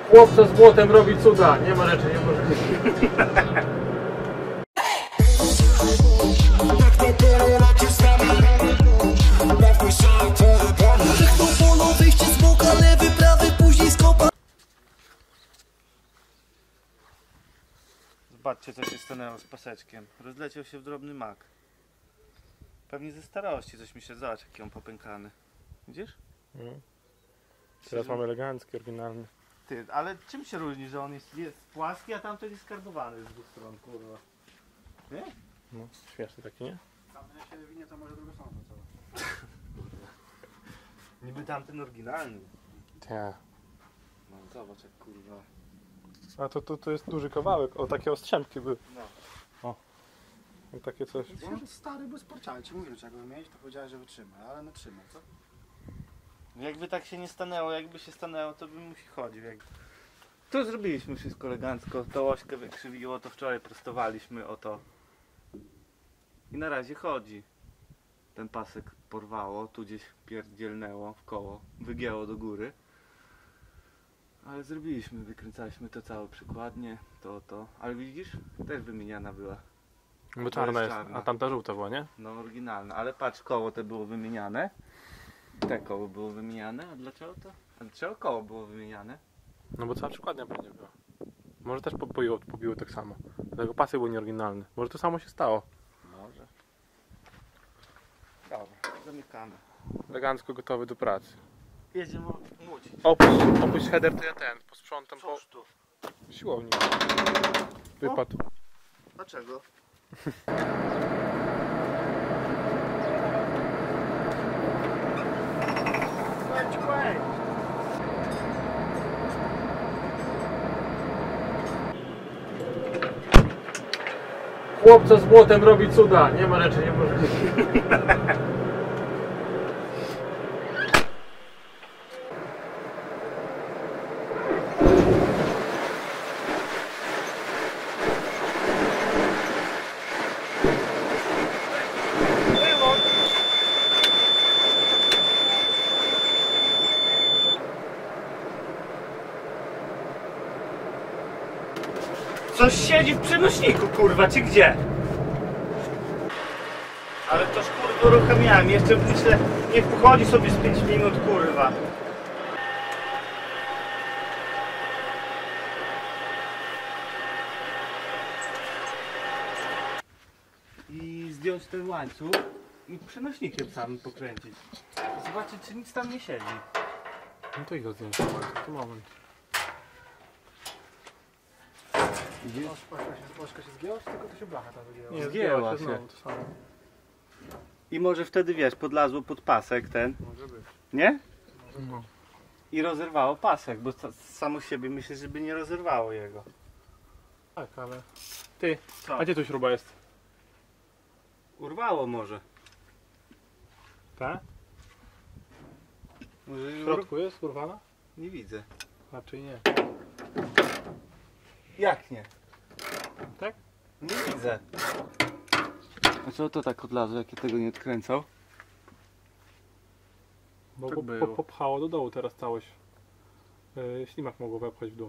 Chłopca z młotem robi cuda, nie ma rzeczy niemożliwych. Zobaczcie, co się stanęło z paseczkiem. Rozleciał się w drobny mak. Pewnie ze starości coś mi się... Zobacz, jaki on popękany. Widzisz? Teraz mamy elegancki, oryginalny. Ty, ale czym się różni, że on jest płaski, a tamten jest skarbowany z dwóch stron, kurwa? Nie? No, śmieszny taki, nie? Tamten jak się wywinie, to może drugą stronę pracować. Niby tamten oryginalny. Tak. No zobacz, jak kurwa. A to jest duży kawałek, o takie ostrzępki były. No. O. I takie coś. On stary był sporciały, ci mówię, że jak go wymienić, to powiedziałeś, że wytrzyma, ale no trzyma, co? Jakby tak się nie stanęło, jakby się stanęło, to bym musi chodził. Tu zrobiliśmy wszystko elegancko, to ośkę wykrzywiło, to wczoraj prostowaliśmy o to. I na razie chodzi. Ten pasek porwało, tu gdzieś pierdzielnęło w koło, wygięło do góry. Ale zrobiliśmy, wykręcaliśmy to całe przykładnie, to. Ale widzisz? Też wymieniana była. Bo czarna jest jest, czarna. a tamta żółta była, nie? No oryginalne, ale patrz, koło te było wymieniane. Te koło było wymieniane, a dlaczego to? A dlaczego koło było wymieniane? No bo cała przykładnia pewnie była. Może też pobiło tak samo. Dlatego pasek był nieoryginalny. Może to samo się stało. Może. Dobra, zamykamy. Elegancko gotowy do pracy. Jedziemy Łódź. Opuść header, to ja posprzątam po Cóż tu? siłowni. Wypadł. Dlaczego? Chłopca z młotem robi cuda, nie ma rzeczy niemożliwych. Coś siedzi w przenośniku, kurwa, czy gdzie? Ale to kurwa uruchamiałem, jeszcze myślę, niech pochodzi sobie z 5 minut, kurwa. I zdjąć ten łańcuch i przenośnikiem samym pokręcić. Zobaczyć, czy nic tam nie siedzi. No to ich go zdjęć. To moment. Ośka się zgięła, czy tylko to się blacha tam wygięła? Nie, Zgięła się. znowu to samo. I może wtedy, wiesz, podlazło pod pasek ten, Może być. nie? No. I rozerwało pasek, bo samo z siebie myślę, żeby nie rozerwało jego. Tak, ale... Ty, Co? a gdzie tu śruba jest? Urwało może. Ta? Może W środku jest urwana? nie widzę. Raczej nie. Jak nie? Tak? Nie widzę. A co to tak odlazło, jak ja tego nie odkręcał? Bo Tak było. popchało do dołu teraz całość. Ślimak mogło wepchać w dół.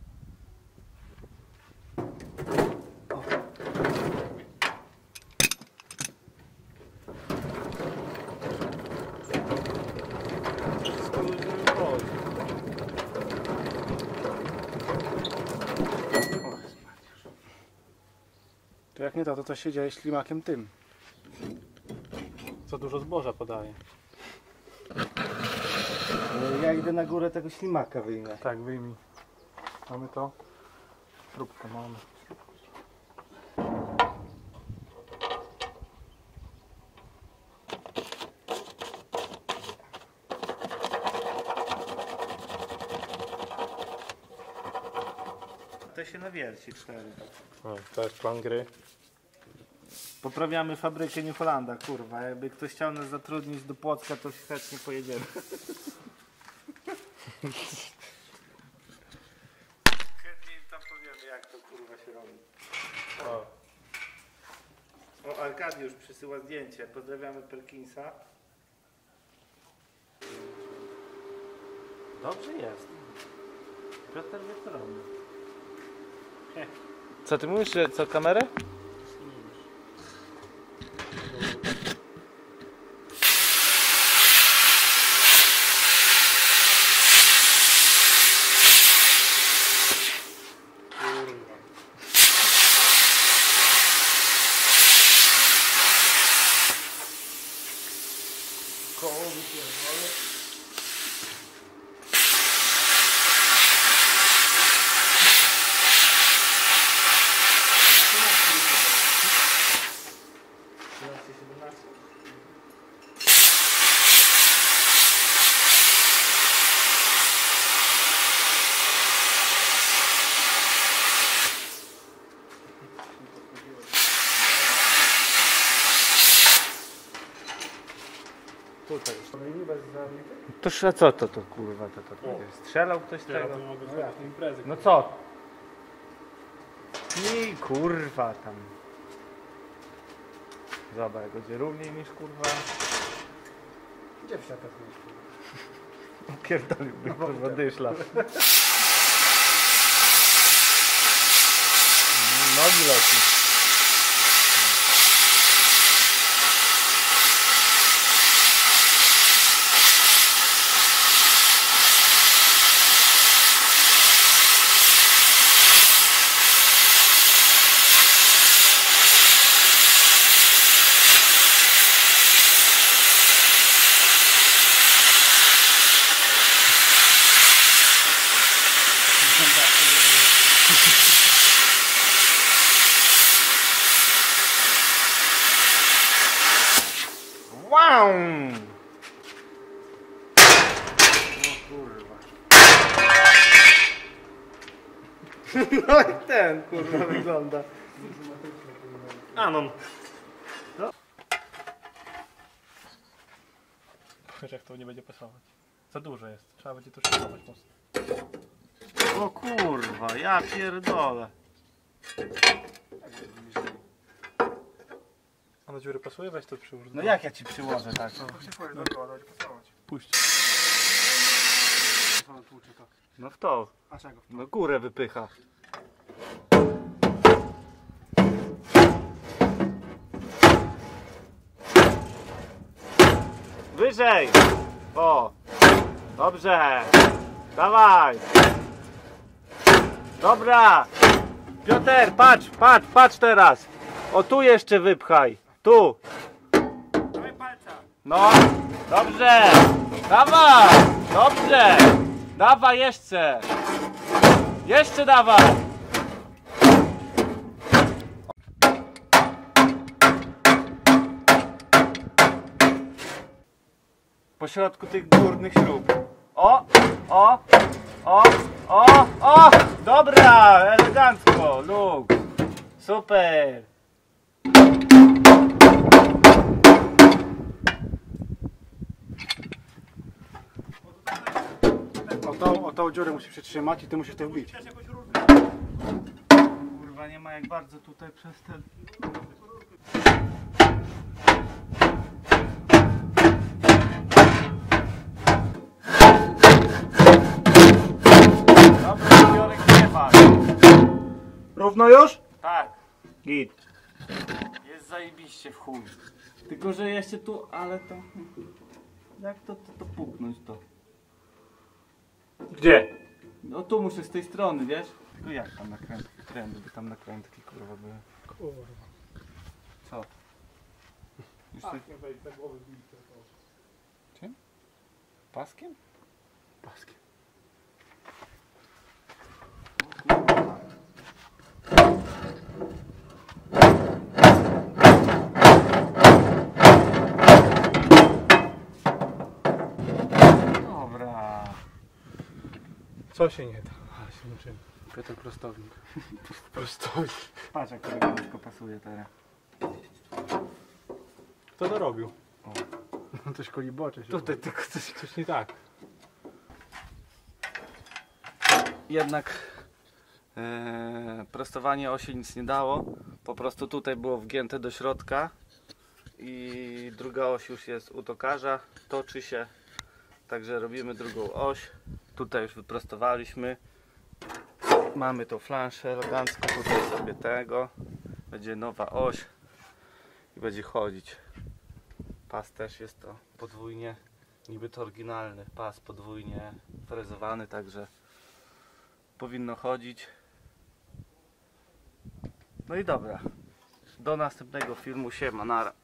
Wszystko luźno chodzi. To jak nie to się dzieje ślimakiem tym. Za dużo zboża podaje. Ja idę na górę tego ślimaka wyjmę. Tak, wyjmij. Mamy to? Śrubkę mamy. To się nawierci 4. O, to jest plan gry. Poprawiamy fabrykę New Hollanda, kurwa. Jakby ktoś chciał nas zatrudnić do Płocka, to chętnie pojedziemy. Chętnie im tam powiemy, jak to kurwa się robi. O, Arkadiusz przysyła zdjęcie. Pozdrawiamy Perkinsa. Dobrze jest. Piotr wie co robi. Co ty mówisz, że co kamerę? Tutaj. Toż a co to kurwa to jest? Strzelał ktoś Ja tego? to mogę zrobić na imprezy. No co? I kurwa tam. Zobacz, będzie równiej niż kurwa. Gdzie w siatach mieć? Pierdoliłby kurwa dyszla. Nogi leci. Wow! No kurwa. No i ten kurwa wygląda. Anon. Powiedz jak to nie będzie pasować. Za dużo jest. Trzeba będzie to szykować mocno. O kurwa, ja pierdolę. A na dziury pasuje? Weź to przyłóż. No jak ja ci przyłożę tak? To się twoje, dobra, dać pasować. Puść. Co on tłucze to? No w to. A czego? No górę wypycha. Wyżej! O! Dobrze! Dawaj! Dobra! Piotr, patrz teraz! O tu jeszcze wypchaj! Tu! Dawaj palca! No! Dobrze! Dawaj! Dobrze! Dawaj jeszcze! Jeszcze dawaj! Po środku tych górnych śrub. O! O! O! O! O! Dobra! Elegancko! Luk! Super! O tą dziurę musi przytrzymać i ty musisz to wbić. Kurwa, nie ma jak bardzo tutaj przez ten... Dobra, Jurek, nie ma. Równo już? Tak. Git. Jest zajebiście w chuj. Tylko, że jeszcze tu, ale to... Jak to puknąć to? Gdzie? No tu muszę z tej strony, wiesz? Tylko jak tam nakrętki? Kręty, by tam nakrętki kurwa były. Kurwa. Co? Już ty... wejdź na głowę Czym? Paskiem? paskiem. Dobra. Co się nie da? A się uczymy. Piotr prostownik. Prostownik. Patrz jak elegancko pasuje teraz. Kto to robił? No to szkoli bocze się. Tutaj tylko coś... Coś nie tak. Jednak prostowanie osi nic nie dało. Po prostu tutaj było wgięte do środka i druga oś już jest u tokarza, toczy się. Także robimy drugą oś. Tutaj już wyprostowaliśmy. Mamy tą flanszę elegancko, tutaj sobie tego. Będzie nowa oś i będzie chodzić. Pas też jest to podwójnie, niby to oryginalny pas podwójnie frezowany, także powinno chodzić. No i dobra, do następnego filmu, siema, nara.